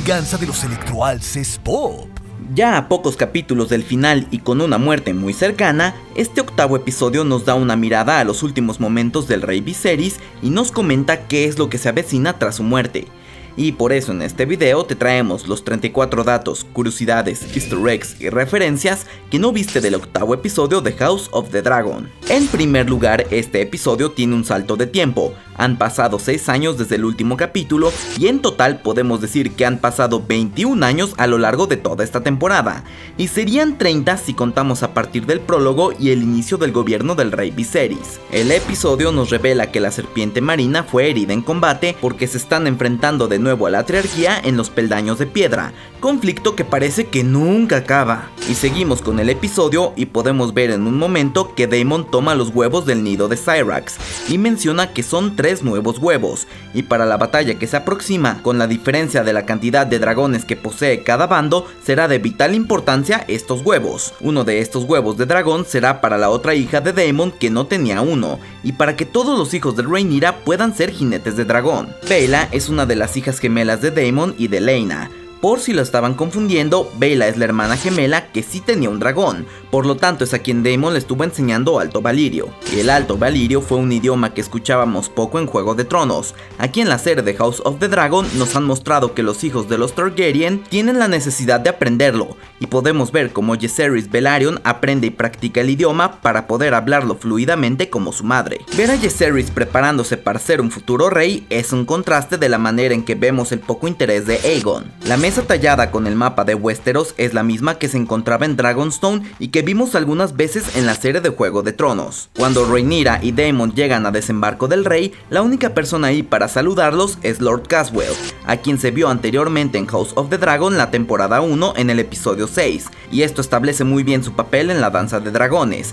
venganza de los electroalces pop. Ya a pocos capítulos del final y con una muerte muy cercana, este octavo episodio nos da una mirada a los últimos momentos del rey Viserys y nos comenta qué es lo que se avecina tras su muerte. Y por eso en este video te traemos los 34 datos, curiosidades, easter eggs y referencias que no viste del octavo episodio de House of the Dragon. En primer lugar, este episodio tiene un salto de tiempo. Han pasado 6 años desde el último capítulo y en total podemos decir que han pasado 21 años a lo largo de toda esta temporada. Y serían 30 si contamos a partir del prólogo y el inicio del gobierno del rey Viserys. El episodio nos revela que la serpiente marina fue herida en combate porque se están enfrentando de nuevo a la triarquía en los peldaños de piedra, conflicto que parece que nunca acaba. Y seguimos con el episodio y podemos ver en un momento que Daemon toma los huevos del nido de Syrax y menciona que son 3 nuevos huevos, y para la batalla que se aproxima, con la diferencia de la cantidad de dragones que posee cada bando, será de vital importancia estos huevos. Uno de estos huevos de dragón será para la otra hija de Daemon que no tenía uno, y para que todos los hijos de Rhaenyra puedan ser jinetes de dragón. Baela es una de las hijas gemelas de Daemon y de Laena. Por si lo estaban confundiendo, Baela es la hermana gemela que sí tenía un dragón, por lo tanto es a quien Daemon le estuvo enseñando Alto Valyrio. Y el Alto Valyrio fue un idioma que escuchábamos poco en Juego de Tronos. Aquí en la serie de House of the Dragon nos han mostrado que los hijos de los Targaryen tienen la necesidad de aprenderlo, y podemos ver cómo Jaehaerys Velaryon aprende y practica el idioma para poder hablarlo fluidamente como su madre. Ver a Jaehaerys preparándose para ser un futuro rey es un contraste de la manera en que vemos el poco interés de Aegon. La mesa tallada con el mapa de Westeros es la misma que se encontraba en Dragonstone y que vimos algunas veces en la serie de Juego de Tronos. Cuando Rhaenyra y Daemon llegan a Desembarco del Rey, la única persona ahí para saludarlos es Lord Caswell, a quien se vio anteriormente en House of the Dragon la temporada 1 en el episodio 6, y esto establece muy bien su papel en la danza de dragones.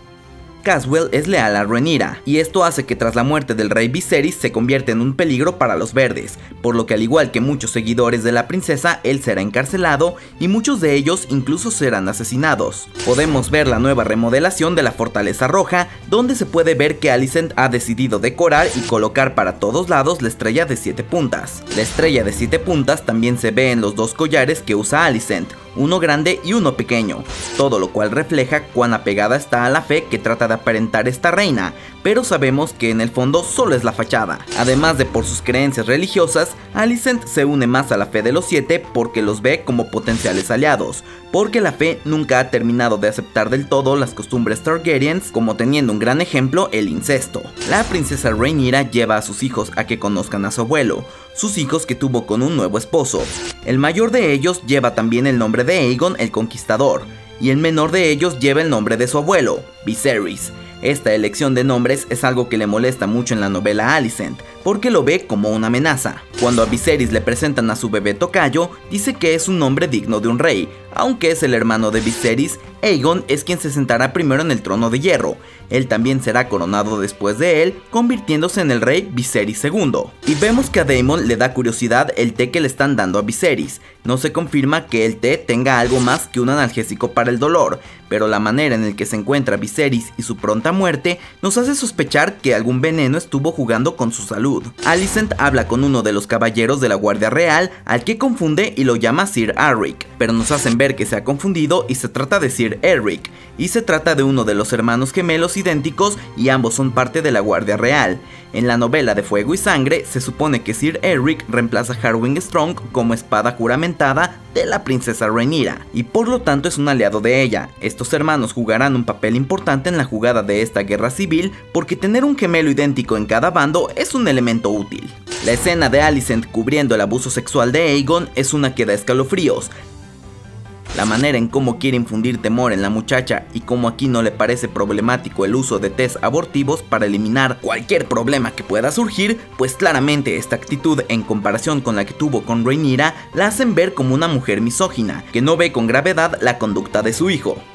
Caswell es leal a Rhaenyra, y esto hace que tras la muerte del rey Viserys se convierta en un peligro para los verdes, por lo que al igual que muchos seguidores de la princesa, él será encarcelado y muchos de ellos incluso serán asesinados. Podemos ver la nueva remodelación de la Fortaleza Roja, donde se puede ver que Alicent ha decidido decorar y colocar para todos lados la estrella de 7 puntas. La estrella de 7 puntas también se ve en los 2 collares que usa Alicent, uno grande y uno pequeño, todo lo cual refleja cuán apegada está a la fe que trata de aparentar esta reina, pero sabemos que en el fondo solo es la fachada. Además de por sus creencias religiosas, Alicent se une más a la fe de los 7 porque los ve como potenciales aliados, porque la fe nunca ha terminado de aceptar del todo las costumbres Targaryens, como teniendo un gran ejemplo el incesto. La princesa Rhaenyra lleva a sus hijos a que conozcan a su abuelo, sus hijos que tuvo con un nuevo esposo. El mayor de ellos lleva también el nombre de Aegon el Conquistador, y el menor de ellos lleva el nombre de su abuelo, Viserys. Esta elección de nombres es algo que le molesta mucho en la novela a Alicent, porque lo ve como una amenaza. Cuando a Viserys le presentan a su bebé tocayo, dice que es un nombre digno de un rey. Aunque es el hermano de Viserys, Aegon es quien se sentará primero en el trono de hierro. Él también será coronado después de él, convirtiéndose en el rey Viserys II. Y vemos que a Daemon le da curiosidad el té que le están dando a Viserys. No se confirma que el té tenga algo más que un analgésico para el dolor, pero la manera en la que se encuentra Viserys y su pronta muerte nos hace sospechar que algún veneno estuvo jugando con su salud. Alicent habla con uno de los caballeros de la Guardia Real, al que confunde y lo llama Sir Arryk, pero nos hacen ver que se ha confundido y se trata de Sir Erryk, y se trata de uno de los hermanos gemelos idénticos y ambos son parte de la Guardia Real. En la novela de Fuego y Sangre se supone que Sir Erryk reemplaza a Harwin Strong como espada juramentada de la princesa Rhaenyra, y por lo tanto es un aliado de ella. Estos hermanos jugarán un papel importante en la jugada de esta guerra civil, porque tener un gemelo idéntico en cada bando es un elemento útil. La escena de Alicent cubriendo el abuso sexual de Aegon es una que da escalofríos. La manera en cómo quiere infundir temor en la muchacha y cómo aquí no le parece problemático el uso de test abortivos para eliminar cualquier problema que pueda surgir, pues claramente esta actitud en comparación con la que tuvo con Rhaenyra la hacen ver como una mujer misógina, que no ve con gravedad la conducta de su hijo.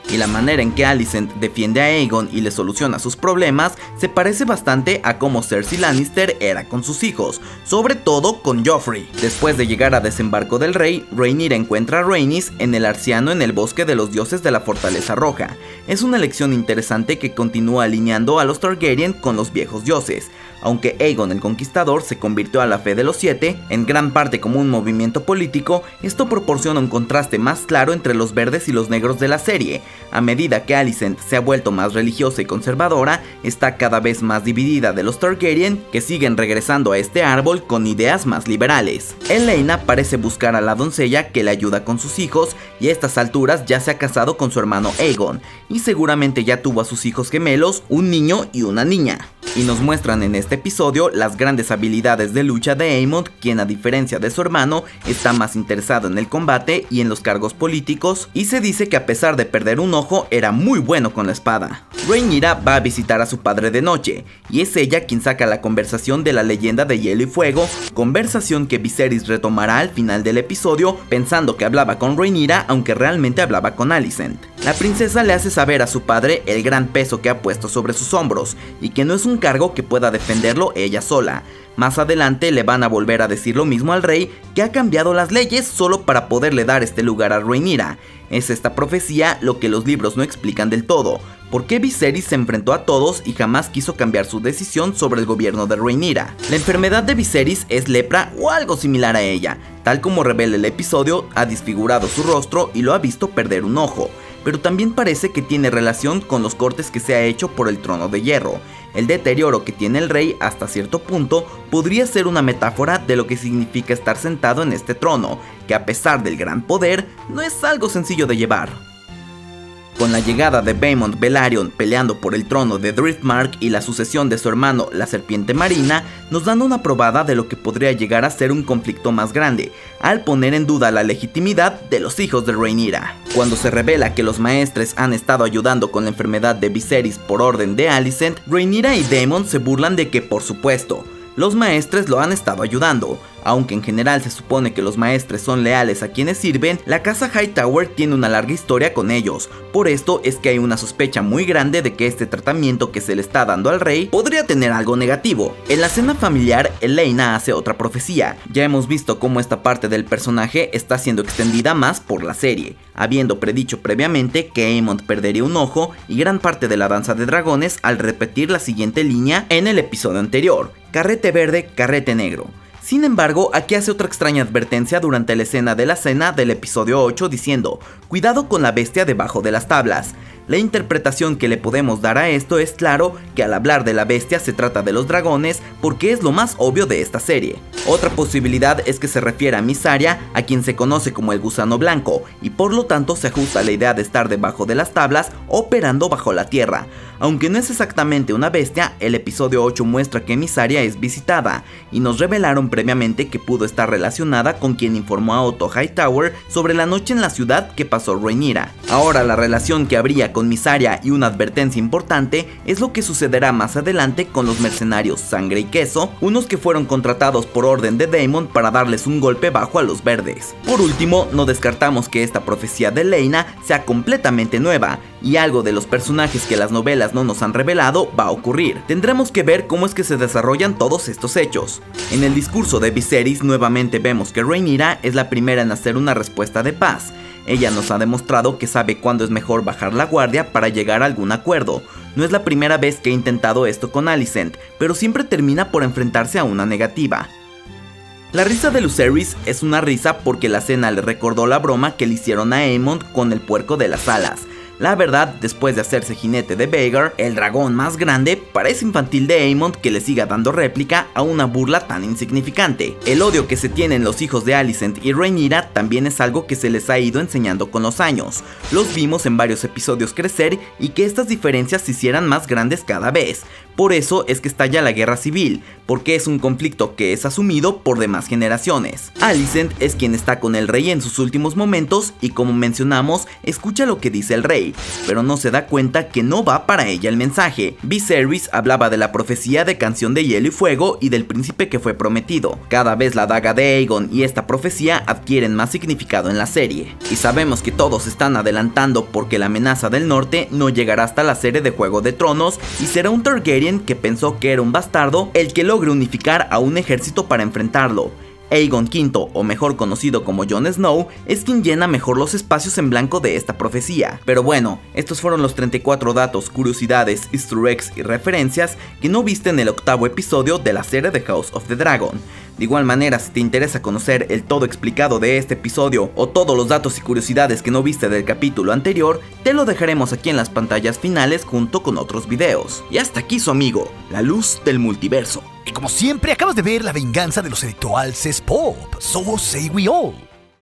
y la manera en que Alicent defiende a Aegon y le soluciona sus problemas se parece bastante a cómo Cersei Lannister era con sus hijos, sobre todo con Joffrey. Después de llegar a Desembarco del Rey, Rhaenyra encuentra a Rhaenys en el Arciano en el bosque de los dioses de la Fortaleza Roja. Es una elección interesante que continúa alineando a los Targaryen con los viejos dioses. Aunque Aegon el Conquistador se convirtió a la fe de los siete, en gran parte como un movimiento político, esto proporciona un contraste más claro entre los verdes y los negros de la serie. A medida que Alicent se ha vuelto más religiosa y conservadora, está cada vez más dividida de los Targaryen, que siguen regresando a este árbol con ideas más liberales. Elaena parece buscar a la doncella que le ayuda con sus hijos, y a estas alturas ya se ha casado con su hermano Aegon, y seguramente ya tuvo a sus hijos gemelos, un niño y una niña. Y nos muestran en este episodio las grandes habilidades de lucha de Aemond, quien a diferencia de su hermano está más interesado en el combate y en los cargos políticos, y se dice que a pesar de perder un ojo era muy bueno con la espada. Rhaenyra va a visitar a su padre de noche, y es ella quien saca la conversación de la leyenda de Hielo y Fuego, conversación que Viserys retomará al final del episodio pensando que hablaba con Rhaenyra aunque realmente hablaba con Alicent. La princesa le hace saber a su padre el gran peso que ha puesto sobre sus hombros y que no es un cargo que pueda defenderlo ella sola. Más adelante le van a volver a decir lo mismo al rey, que ha cambiado las leyes solo para poderle dar este lugar a Rhaenyra. Es esta profecía lo que los libros no explican del todo. ¿Por qué Viserys se enfrentó a todos y jamás quiso cambiar su decisión sobre el gobierno de Rhaenyra? La enfermedad de Viserys es lepra o algo similar a ella. Tal como revela el episodio, ha disfigurado su rostro y lo ha visto perder un ojo. Pero también parece que tiene relación con los cortes que se ha hecho por el trono de hierro. El deterioro que tiene el rey hasta cierto punto podría ser una metáfora de lo que significa estar sentado en este trono, que a pesar del gran poder, no es algo sencillo de llevar. Con la llegada de Baemond Velaryon peleando por el trono de Driftmark y la sucesión de su hermano, la Serpiente Marina, nos dan una probada de lo que podría llegar a ser un conflicto más grande, al poner en duda la legitimidad de los hijos de Rhaenyra. Cuando se revela que los maestres han estado ayudando con la enfermedad de Viserys por orden de Alicent, Rhaenyra y Daemon se burlan de que, por supuesto, los maestres lo han estado ayudando. Aunque en general se supone que los maestres son leales a quienes sirven, la casa Hightower tiene una larga historia con ellos. Por esto es que hay una sospecha muy grande de que este tratamiento que se le está dando al rey podría tener algo negativo. En la cena familiar, Elaena hace otra profecía. Ya hemos visto cómo esta parte del personaje está siendo extendida más por la serie, habiendo predicho previamente que Aemond perdería un ojo y gran parte de la danza de dragones al repetir la siguiente línea en el episodio anterior: carrete verde, carrete negro. Sin embargo, aquí hace otra extraña advertencia durante la escena de la cena del episodio 8 diciendo: cuidado con la bestia debajo de las tablas. La interpretación que le podemos dar a esto es claro que al hablar de la bestia se trata de los dragones, porque es lo más obvio de esta serie. Otra posibilidad es que se refiere a Mysaria, a quien se conoce como el gusano blanco, y por lo tanto se ajusta a la idea de estar debajo de las tablas operando bajo la tierra. Aunque no es exactamente una bestia, el episodio 8 muestra que Mysaria es visitada, y nos revelaron previamente que pudo estar relacionada con quien informó a Otto Hightower sobre la noche en la ciudad que pasó Rhaenyra. Ahora la relación que habría con Mysaria y una advertencia importante es lo que sucederá más adelante con los mercenarios Sangre y Queso, unos que fueron contratados por orden de Daemon para darles un golpe bajo a los verdes. Por último, no descartamos que esta profecía de Elaena sea completamente nueva, y algo de los personajes que las novelas no nos han revelado va a ocurrir. Tendremos que ver cómo es que se desarrollan todos estos hechos. En el discurso de Viserys nuevamente vemos que Rhaenyra es la primera en hacer una respuesta de paz. Ella nos ha demostrado que sabe cuándo es mejor bajar la guardia para llegar a algún acuerdo. No es la primera vez que ha intentado esto con Alicent, pero siempre termina por enfrentarse a una negativa. La risa de Lucerys es una risa porque la cena le recordó la broma que le hicieron a Aemond con el puerco de las alas. La verdad, después de hacerse jinete de Vhagar, el dragón más grande, parece infantil de Aemond que le siga dando réplica a una burla tan insignificante. El odio que se tienen los hijos de Alicent y Rhaenyra también es algo que se les ha ido enseñando con los años. Los vimos en varios episodios crecer y que estas diferencias se hicieran más grandes cada vez. Por eso es que estalla la guerra civil, porque es un conflicto que es asumido por demás generaciones. Alicent es quien está con el rey en sus últimos momentos y, como mencionamos, escucha lo que dice el rey. Rey, pero no se da cuenta que no va para ella el mensaje. Viserys hablaba de la profecía de Canción de Hielo y Fuego y del príncipe que fue prometido. Cada vez la daga de Aegon y esta profecía adquieren más significado en la serie. Y sabemos que todos están adelantando porque la amenaza del norte no llegará hasta la serie de Juego de Tronos y será un Targaryen que pensó que era un bastardo el que logre unificar a un ejército para enfrentarlo. Aegon V, o mejor conocido como Jon Snow, es quien llena mejor los espacios en blanco de esta profecía. Pero bueno, estos fueron los 34 datos, curiosidades, easter eggs y referencias que no viste en el 8º episodio de la serie de House of the Dragon. De igual manera, si te interesa conocer el todo explicado de este episodio o todos los datos y curiosidades que no viste del capítulo anterior, te lo dejaremos aquí en las pantallas finales junto con otros videos. Y hasta aquí su amigo, la luz del multiverso. Y como siempre, acabas de ver la venganza de los intelectuales pop. So say we all.